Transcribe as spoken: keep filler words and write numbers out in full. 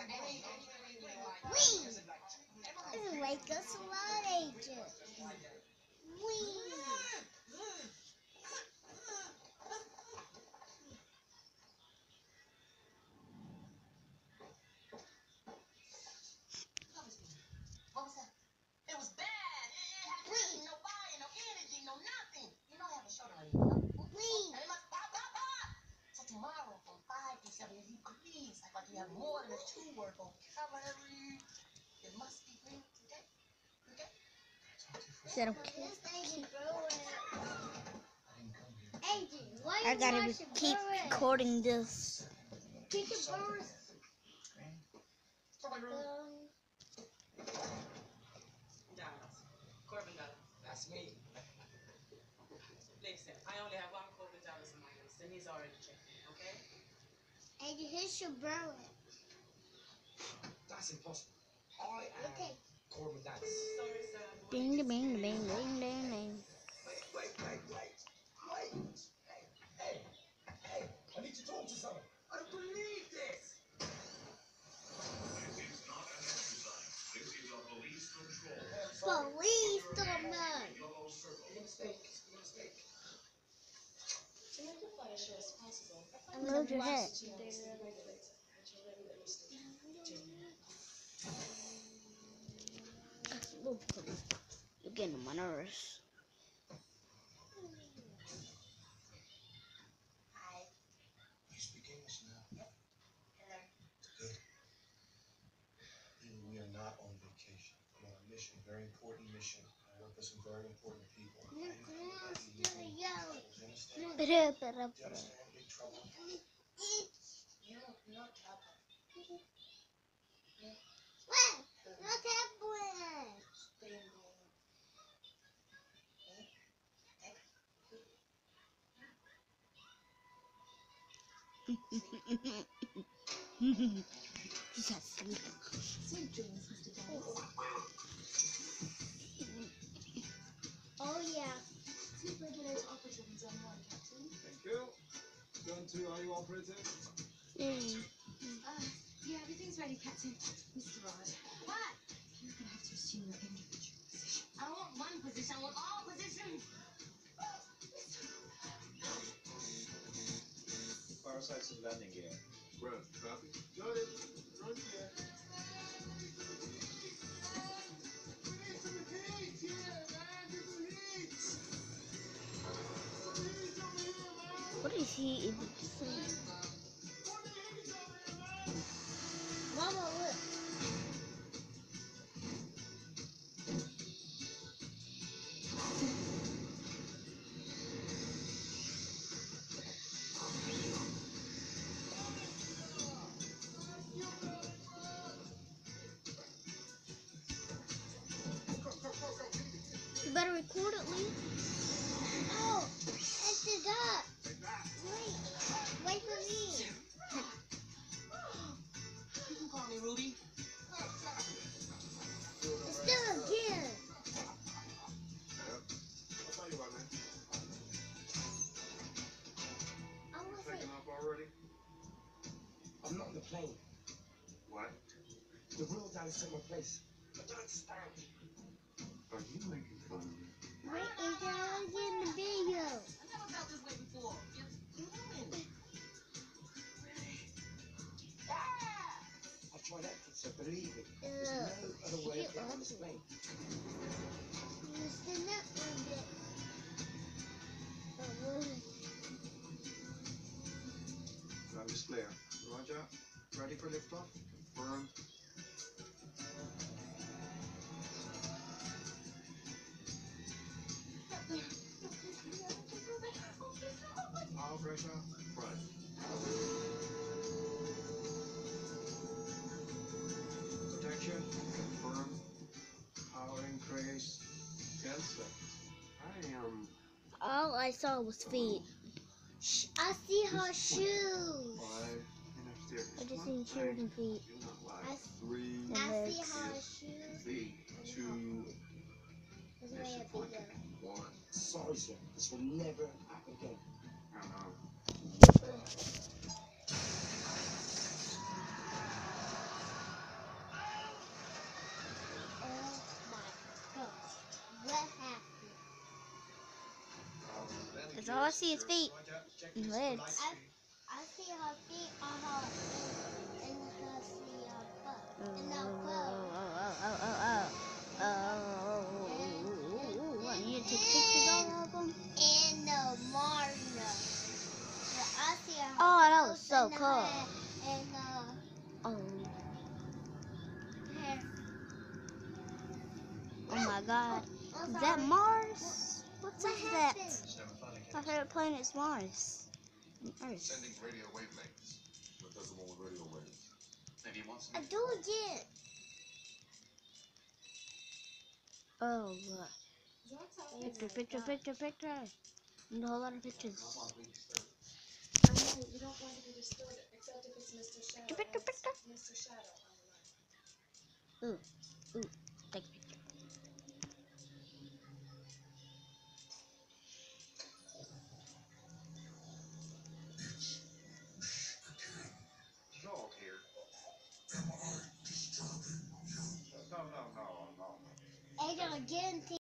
Wee! This is like a SWAT agent. Wee! What was that? It was bad. It, it had nothing, no fire, no energy, no nothing. You know I have a shoulder on you. Wee! And it must pop, pop, pop. So tomorrow from five to seven, if you please act like you have more than a two-word vocabulary. It must be green today. Okay? Said okay. Agent, why I you gotta watching keep Burris? recording this. Teacher Burris. Somebody room. Um, Dallas. Corbin Dallas. That's me. Listen, I only have one Corbin Dallas on my list, and he's already checked in, okay? Agent, here's your Burris. That's impossible. I am Okay. Corbin Dallas. Sorry, sir. but we Bing, need to bing, see bing, you. bing, bing, bing. Wait, wait, wait, wait, wait. Hey, hey, hey, I need to talk to someone. I don't believe this. This is not an exercise. This is a police control. Police demand. Yellow circle. Your mistake, your mistake. To make the fire show as possible, Move your head. to use the regulator, which will regulate your state. Move, please. You're getting on my nerves. Hi. You speak English now. Hello. Good. We are not on vacation. We're on a mission, very important mission. I work with some very important people. You're close to the yellow. Do you understand? Pera, pera, Do you pera. understand? Big trouble. You no trouble. What? What happened? He's asleep. Sweet dreams, Mister Dallas. Oh yeah. Two regulator operatives on one, Captain. Thank you. Going to, are you operative? Yay. Uh, yeah, everything's ready, Captain. Mister Rod, What? you're gonna have to assume your individual position. I don't want one position. I want all positions. Parasites of landing gear. Well, copy. Got it. Run here. What is he even saying? Mama, look. You better record it, Lee. Oh, it's the duck. Wait. Wait for me. You can call me Rudy. It's still again. I'll tell you what, man. I want to say. Taking off already? I'm not on the plane. What? The real Dallas took my place. I don't understand. Are you making fun of me? Wait, is that again the video? I never felt this way before. It's human. Yeah! I've tried everything, so believe it. There's Uh, no other way you of getting on this ugly. plane. You stand up a bit. Oh, really? Ground is clear. Roger. Ready for liftoff? Confirmed. All pressure. Right. Protection. Confirm. Power increase. ten seconds. I am All I saw was feet. Sh- I see her shoes. five and upstairs. I just One seen shoes and thing feet. do not I like. s- Three I see legs. her shoes. feet. Two. It's way Mission up pocket. bigger. One. Sorry, sir. This will never happen again. I know. see his feet. And legs. I, I see her feet on her and, and her see her butt. Oh, And her oh, clothes. oh, oh, oh, oh, oh, oh, oh, I need to take pictures of all of them. And the Marna. But I see her Oh, that was clothes so and cool. her- And uh, Oh, hair. oh my God. I'm Is sorry. that Mars? What's What up with that? happened? Just having fun, I My guess. favorite planet is Mars. And Earth. Sending radio wavelengths. What does the one with radio waves? Maybe he wants I do again. Oh, God. Picture, picture, picture, picture. And a whole lot of pictures. I know you don't want to be disturbed, except if it's Mister Shadow. Picture, and it's picture. Mister Shadow on the line. Ooh, ooh, take a picture. Dog here. No, no, no, no. And again.